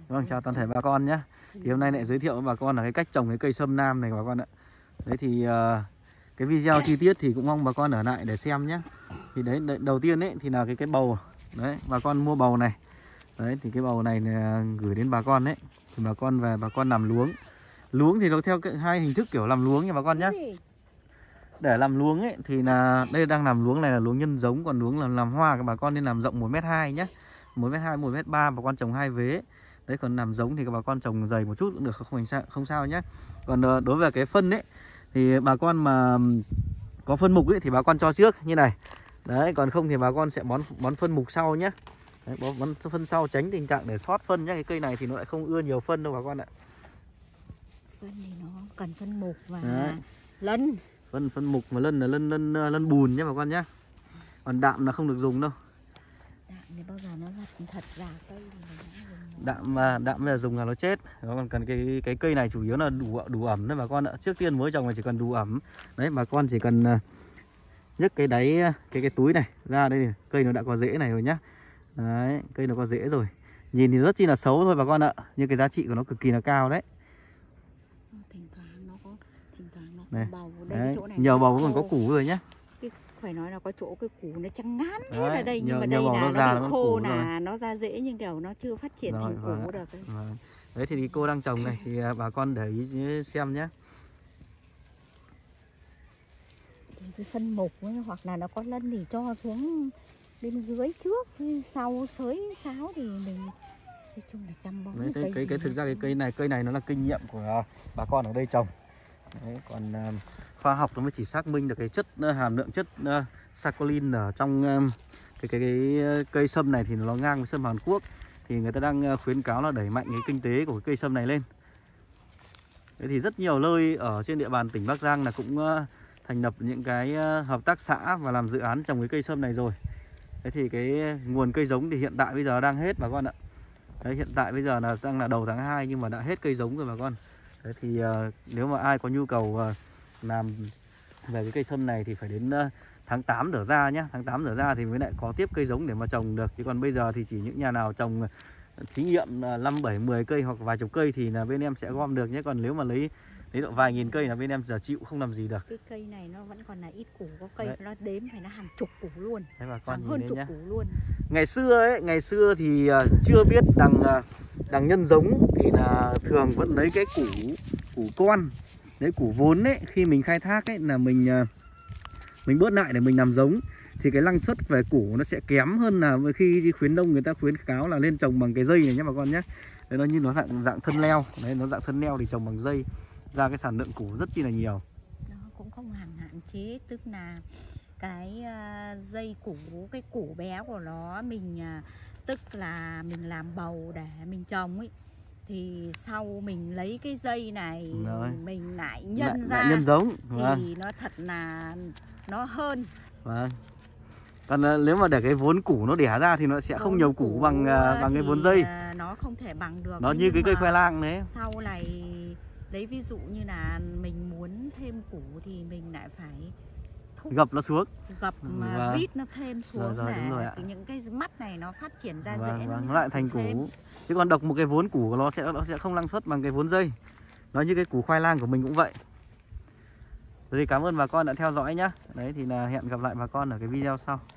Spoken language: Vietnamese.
Vâng, chào toàn thể bà con nhé. Thì hôm nay lại giới thiệu với bà con là cái cách trồng cái cây sâm nam này bà con ạ. Đấy thì cái video chi tiết thì cũng mong bà con ở lại để xem nhé. Thì đấy, đầu tiên ấy thì là cái bầu. Đấy, bà con mua bầu này. Đấy thì cái bầu này gửi đến bà con đấy. Thì bà con về bà con làm luống. Luống thì nó theo hai hình thức kiểu làm luống nha bà con nhé. Để làm luống ấy thì là đây đang làm luống này là luống nhân giống, còn luống là làm hoa các bà con nên làm rộng 1m2 nhé. 1m2, 1m3 bà con trồng 2 vế. Đấy, còn làm giống thì các bà con trồng dày một chút cũng được, không sao nhé. Còn đối với cái phân ấy thì bà con mà có phân mục ấy thì bà con cho trước như này. Đấy, còn không thì bà con sẽ bón phân mục sau nhé. Đấy, bón phân sau tránh tình trạng để sót phân nhé. Cái cây này thì nó lại không ưa nhiều phân đâu bà con ạ. Phân thì nó cần phân mục và đấy, lân. Phân mục và lân là lân bùn nhé bà con nhé. Còn đạm là không được dùng đâu. Đạm thì bao giờ nó thật ra cây Đạm bây giờ dùng là nó chết. Còn cần cái cây này chủ yếu là đủ ẩm đấy bà con ạ. Trước tiên mới trồng là chỉ cần đủ ẩm. Đấy, bà con chỉ cần nhấc cái đáy cái túi này ra đây, cây nó đã có rễ này rồi nhá. Đấy, cây nó có rễ rồi. Nhìn thì rất chi là xấu thôi bà con ạ, nhưng cái giá trị của nó cực kỳ là cao đấy. Thỉnh thoảng nó có Này. bầu đấy, chỗ này nhiều bầu còn có củ rồi nhá. Phải nói là có chỗ cái củ nó trắng ngán hết đấy, ở đây, nhưng mà nhiều đây bầu là nó bị khô là là nó ra rễ nhưng kiểu nó chưa phát triển thành củ được ấy. Đấy thì cô đang trồng này thì bà con để ý xem nhé. Cái phân mục ấy, hoặc là nó có lân thì cho xuống bên dưới trước, sau xới sáo thì mình nói chung là chăm bón. Đấy, cái thực ra cái cây này nó là kinh nghiệm của bà con ở đây trồng. Đấy, còn khoa học nó mới chỉ xác minh được cái chất hàm lượng chất saccharine ở trong cái cây sâm này thì nó ngang với sâm Hàn Quốc. Thì người ta đang khuyến cáo là đẩy mạnh cái kinh tế của cái cây sâm này lên. Thế thì rất nhiều nơi ở trên địa bàn tỉnh Bắc Giang là cũng thành lập những cái hợp tác xã và làm dự án trồng cái cây sâm này rồi. Thế thì cái nguồn cây giống thì hiện tại bây giờ đang hết bà con ạ. Đấy, hiện tại bây giờ là đang là đầu tháng 2 nhưng mà đã hết cây giống rồi bà con. Đấy thì nếu mà ai có nhu cầu làm về cái cây sâm này thì phải đến tháng 8 đổ ra nhé. Tháng 8 đổ ra thì mới lại có tiếp cây giống để mà trồng được. Chứ còn bây giờ thì chỉ những nhà nào trồng thí nghiệm 5, 7, 10 cây hoặc vài chục cây thì là bên em sẽ gom được nhé. Còn nếu mà lấy độ vài nghìn cây là bên em giờ chịu không làm gì được. Cái cây này nó vẫn còn là ít củ, có cây nó đếm phải nó hàng chục củ luôn. Đấy bà con hơn chục nhé. củ luôn. Ngày xưa thì chưa biết đằng nhân giống thì là thường vẫn lấy cái củ con. Đấy, củ vốn ấy, khi mình khai thác ấy là mình bớt lại để mình làm giống thì cái năng suất về củ nó sẽ kém hơn là khi khuyến nông người ta khuyến cáo là lên trồng bằng cái dây này nhé bà con nhé. Đấy, nó như nó dạng thân leo. Đấy, nó dạng thân leo thì trồng bằng dây ra cái sản lượng củ rất chi là nhiều. Nó cũng không hạn chế, tức là cái dây củ, cái củ bé của nó mình tức là mình làm bầu để mình trồng ấy, thì sau mình lấy cái dây này rồi mình lại nhân ra nhân giống thì nó thật là nó hơn. Vâng. Còn nếu mà để cái vốn củ nó đẻ ra thì nó sẽ không nhiều củ bằng cái vốn dây. Nó không thể bằng được. Nó như cái cây khoai lang đấy. Sau này lấy ví dụ như là mình muốn thêm củ thì mình lại phải gập nó xuống, vít nó thêm xuống rồi, để những cái mắt này nó phát triển ra rễ, nó lại thành củ. Chứ còn độc một cái vốn củ của nó sẽ không năng suất bằng cái vốn dây. Nó như cái củ khoai lang của mình cũng vậy. Rồi, cảm ơn bà con đã theo dõi nhá. Đấy thì là hẹn gặp lại bà con ở cái video sau.